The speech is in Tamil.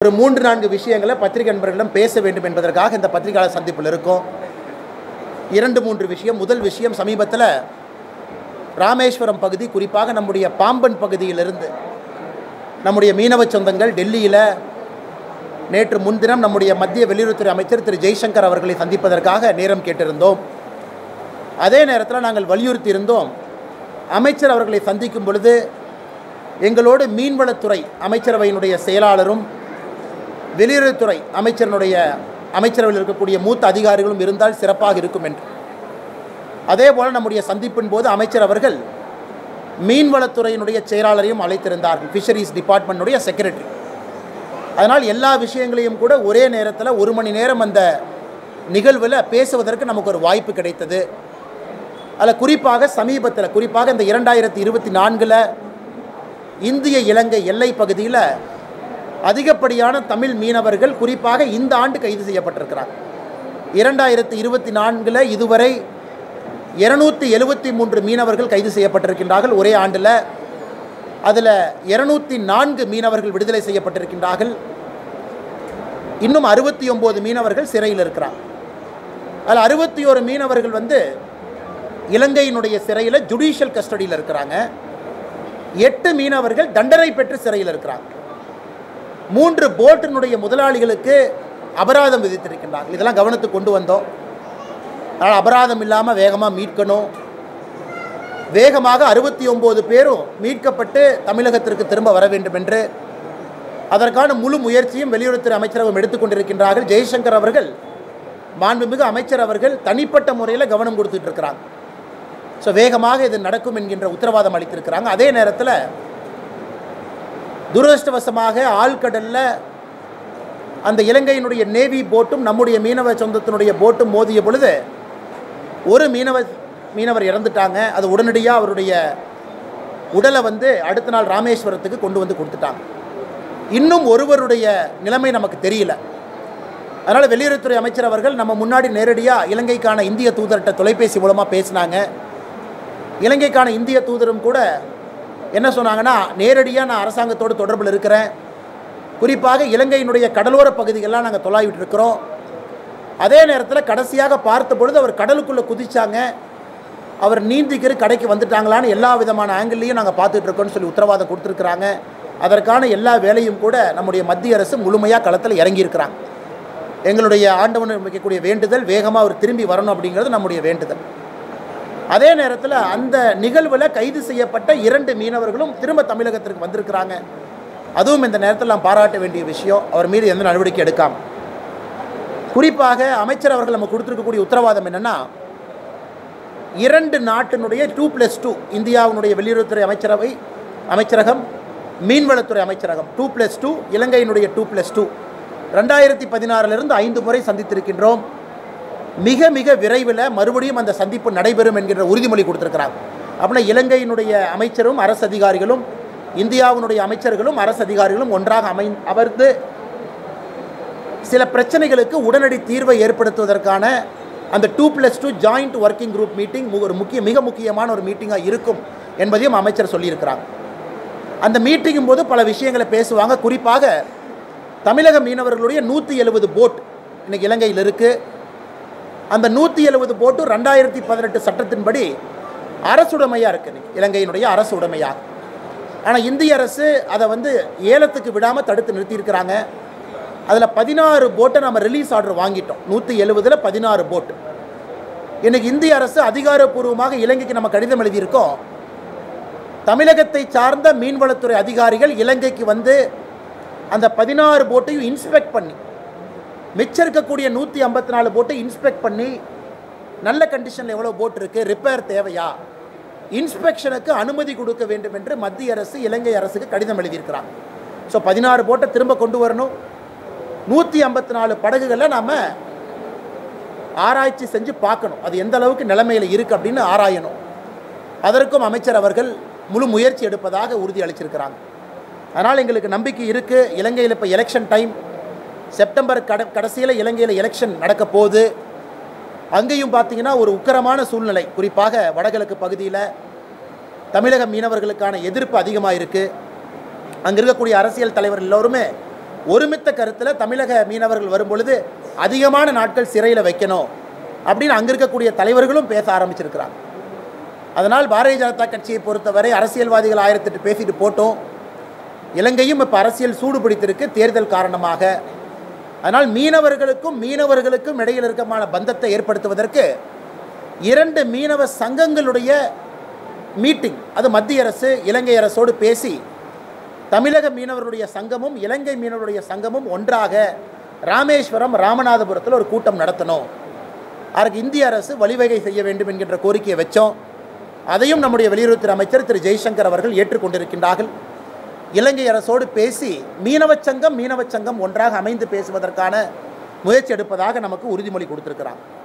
ஒரு 3-4 விஷயங்களை பத்திரிகை நண்பர்களிடம் பேச வேண்டும் என்பதற்காக இந்த பத்திரிகையாளர் சந்திப்பில் இருக்கோம். 2-3 விஷயம். முதல் விஷயம், சமீபத்தில் ராமேஸ்வரம் பகுதி, குறிப்பாக நம்முடைய பாம்பன் பகுதியிலிருந்து நம்முடைய மீனவ சொந்தங்கள் டெல்லியில் நேற்று முன்தினம் நம்முடைய மத்திய வெளியுறவுத்துறை அமைச்சர் திரு ஜெய்சங்கர் அவர்களை சந்திப்பதற்காக நேரம் கேட்டிருந்தோம். அதே நேரத்தில் நாங்கள் வலியுறுத்தி இருந்தோம், அமைச்சர் அவர்களை சந்திக்கும் பொழுது எங்களோடு மீன்வளத்துறை அமைச்சரவையினுடைய செயலாளரும் வெளியுறவுத்துறை அமைச்சரவையில் இருக்கக்கூடிய மூத்த அதிகாரிகளும் இருந்தால் சிறப்பாக இருக்கும் என்று. அதே போல் நம்முடைய சந்திப்பின் போது அமைச்சர் அவர்கள் மீன்வளத்துறையினுடைய செயலாளரையும் அழைத்திருந்தார்கள், ஃபிஷரிஸ் டிபார்ட்மெண்ட்டுடைய செக்ரட்டரி. அதனால் எல்லா விஷயங்களையும் கூட ஒரே நேரத்தில் 1 மணி நேரம் அந்த நிகழ்வில் பேசுவதற்கு நமக்கு ஒரு வாய்ப்பு கிடைத்தது. அதில் குறிப்பாக இந்த 2024 இந்திய இலங்கை எல்லை பகுதியில் அதிகப்படியான தமிழ் மீனவர்கள் குறிப்பாக இந்த ஆண்டு கைது செய்யப்பட்டிருக்கிறார். 2024 இதுவரை 273 மீனவர்கள் கைது செய்யப்பட்டிருக்கின்றார்கள் ஒரே ஆண்டில். அதில் 204 மீனவர்கள் விடுதலை செய்யப்பட்டிருக்கின்றார்கள். இன்னும் 69 மீனவர்கள் சிறையில் இருக்கிறார். அதில் 61 மீனவர்கள் இலங்கையினுடைய சிறையில் ஜுடிஷியல் கஸ்டடியில் இருக்கிறாங்க. 8 மீனவர்கள் தண்டனை பெற்று சிறையில் இருக்கிறாங்க. 3 போட்டினுடைய முதலாளிகளுக்கு அபராதம் விதித்திருக்கின்றார்கள். இதெல்லாம் கவனத்துக்கு கொண்டு வந்தோம். அதனால் அபராதம் இல்லாமல் வேகமாக மீட்கணும். வேகமாக 69 பேரும் மீட்கப்பட்டு தமிழகத்திற்கு திரும்ப வர வேண்டும் என்று அதற்கான முழு முயற்சியும் வெளியுறவுத்துறை அமைச்சரகம் எடுத்துக்கொண்டிருக்கின்றார்கள். ஜெய்சங்கர் அவர்கள், மாண்புமிகு அமைச்சர் அவர்கள் தனிப்பட்ட முறையில் கவனம் கொடுத்துட்டு இருக்கிறாங்க. ஸோ வேகமாக இது நடக்கும் என்கின்ற உத்தரவாதம் அளித்திருக்கிறாங்க. அதே நேரத்தில் துரதிருஷ்டவசமாக ஆழ்கடலில் அந்த இலங்கையினுடைய நேவி போட்டும் நம்முடைய மீனவ சொந்தத்தினுடைய போட்டும் மோதிய பொழுது ஒரு மீனவர் இறந்துட்டாங்க. அது உடனடியாக அவருடைய உடலை அடுத்த நாள் ராமேஸ்வரத்துக்கு கொண்டு வந்து கொடுத்துட்டாங்க. இன்னும் ஒருவருடைய நிலைமை நமக்கு தெரியல. அதனால் வெளியுறவுத்துறை அமைச்சர் அவர்கள் நம்ம முன்னாடி நேரடியாக இலங்கைக்கான இந்திய தூதர்கிட்ட தொலைபேசி மூலமாக பேசினாங்க. இலங்கைக்கான இந்திய தூதரும் கூட என்ன சொன்னாங்கன்னா, நேரடியாக நான் அரசாங்கத்தோடு தொடர்பில் இருக்கிறேன், குறிப்பாக இலங்கையினுடைய கடலோர பகுதிகளெலாம் நாங்கள் தொலாவிட்டு இருக்கிறோம். அதே நேரத்தில் கடைசியாக பார்த்த பொழுது அவர் கடலுக்குள்ளே குதிச்சாங்க, அவர் நீந்திக்கிற கடைக்கு வந்துட்டாங்களான்னு எல்லா விதமான ஆங்கிள்லையும் நாங்கள் பார்த்துட்டு இருக்கோம்னு சொல்லி உத்தரவாதம் கொடுத்துருக்குறாங்க. அதற்கான எல்லா வேலையும் கூட நம்முடைய மத்திய அரசு முழுமையாக களத்தில் இறங்கியிருக்கிறாங்க. எங்களுடைய ஆண்டவன் வைக்கக்கூடிய வேண்டுதல் வேகமாக அவர் திரும்பி வரணும் அப்படிங்கிறது நம்முடைய வேண்டுதல். அதே நேரத்தில் அந்த நிகழ்வில் கைது செய்யப்பட்ட 2 மீனவர்களும் திரும்ப தமிழகத்திற்கு வந்திருக்கிறாங்க. அதுவும் இந்த நேரத்தில் நாம் பாராட்ட வேண்டிய விஷயம். அவர் மீது எந்த நடவடிக்கை எடுக்காமல், குறிப்பாக அமைச்சர் அவர்கள் நம்ம கொடுத்துருக்கக்கூடிய உத்தரவாதம் என்னென்னா, 2 நாட்டினுடைய 2+2 இந்தியாவினுடைய வெளியுறவுத்துறை அமைச்சரகம், மீன்வளத்துறை அமைச்சரகம் 2+2, இலங்கையினுடைய 2+2 2016 5 முறை சந்தித்திருக்கின்றோம். மிக மிக விரைவில் மறுபடியும் அந்த சந்திப்பு நடைபெறும் என்கிற உறுதிமொழி கொடுத்துருக்கிறாங்க. அப்படின்னா இலங்கையினுடைய அமைச்சரும் அரசு அதிகாரிகளும் இந்தியாவினுடைய அமைச்சர்களும் அரசு அதிகாரிகளும் ஒன்றாக அமர்ந்து சில பிரச்சனைகளுக்கு உடனடி தீர்வை ஏற்படுத்துவதற்கான அந்த 2+2 ஜாயிண்ட் ஒர்க்கிங் குரூப் மீட்டிங் மிக முக்கியமான ஒரு மீட்டிங்காக இருக்கும் என்பதையும் அமைச்சர் சொல்லியிருக்கிறாங்க. அந்த மீட்டிங்கும் போது பல விஷயங்களை பேசுவாங்க. குறிப்பாக தமிழக மீனவர்களுடைய 170 போட் இன்றைக்கி இலங்கையில் இருக்குது. அந்த 170 போட்டு 2018 சட்டத்தின்படி அரசுடைமையாக இருக்குது, இலங்கையினுடைய அரசு உடைமையாக. ஆனால் இந்திய அரசு அதை ஏலத்துக்கு விடாமல் தடுத்து நிறுத்தியிருக்கிறாங்க. அதில் 16 போட்டை நம்ம ரிலீஸ் ஆர்டர் வாங்கிட்டோம். 170ல் 16 போட்டு. இன்றைக்கி இந்திய அரசு அதிகாரப்பூர்வமாக இலங்கைக்கு நம்ம கடிதம் எழுதியிருக்கோம். தமிழகத்தை சார்ந்த மீன்வளத்துறை அதிகாரிகள் இலங்கைக்கு அந்த 16 போட்டையும் இன்ஸ்பெக்ட் பண்ணி, மிச்சம் இருக்கக்கூடிய 154 போட்டை இன்ஸ்பெக்ட் பண்ணி, நல்ல கண்டிஷனில் எவ்வளோ போட் இருக்குது, ரிப்பேர் தேவையா, இன்ஸ்பெக்ஷனுக்கு அனுமதி கொடுக்க வேண்டும் என்று மத்திய அரசு இலங்கை அரசுக்கு கடிதம் எழுதியிருக்கிறாங்க. ஸோ 16 போட்டை திரும்ப கொண்டு வரணும். 154 படகுகளை நாம் ஆராய்ச்சி செஞ்சு பார்க்கணும், அது எந்த அளவுக்கு நிலைமையில் இருக்குது அப்படின்னு ஆராயணும். அதற்கும் அமைச்சர் அவர்கள் முழு முயற்சி எடுப்பதாக உறுதி அளிச்சிருக்கிறாங்க. அதனால் எங்களுக்கு நம்பிக்கை இருக்குது. இலங்கையில் இப்போ எலெக்ஷன் டைம், செப்டம்பர் கடைசியில் இலங்கையில் எலெக்ஷன் நடக்க போகுது. அங்கேயும் பார்த்திங்கன்னா ஒரு உக்கிரமான சூழ்நிலை, குறிப்பாக வடகிழக்கு பகுதியில் தமிழக மீனவர்களுக்கான எதிர்ப்பு அதிகமாக இருக்குது. அங்கே இருக்கக்கூடிய அரசியல் தலைவர்கள் எல்லோருமே ஒருமித்த கருத்தில் தமிழக மீனவர்கள் வரும்பொழுது அதிகமான நாட்கள் சிறையில் வைக்கணும் அப்படின்னு அங்கே இருக்கக்கூடிய தலைவர்களும் பேச ஆரம்பிச்சிருக்கிறாங்க. அதனால் பாரதிய ஜனதா கட்சியை பொறுத்தவரை அரசியல்வாதிகள் 1008 பேசிட்டு போட்டோம். இலங்கையும் இப்போ அரசியல் சூடு பிடித்திருக்கு தேர்தல் காரணமாக. அதனால் மீனவர்களுக்கும் இடையில் இருக்கமான பந்தத்தை ஏற்படுத்துவதற்கு 2 மீனவ சங்கங்களுடைய மீட்டிங், அது மத்திய அரசு இலங்கை அரசோடு பேசி தமிழக மீனவர்களுடைய சங்கமும் இலங்கை மீனவர்களுடைய சங்கமும் ஒன்றாக ராமேஸ்வரம் ராமநாதபுரத்தில் ஒரு கூட்டம் நடத்தணும். அதற்கு இந்திய அரசு வழிவகை செய்ய வேண்டும் என்கின்ற கோரிக்கையை வச்சோம். அதையும் நம்முடைய வெளியுறவுத்துறை அமைச்சர் திரு ஜெய்சங்கர் அவர்கள் ஏற்றுக்கொண்டிருக்கின்றார்கள். இலங்கை அரசோடு பேசி மீனவச் சங்கம் ஒன்றாக அமைந்து பேசுவதற்கான முயற்சி எடுப்பதாக நமக்கு உறுதிமொழி கொடுத்திருக்கிறாங்க.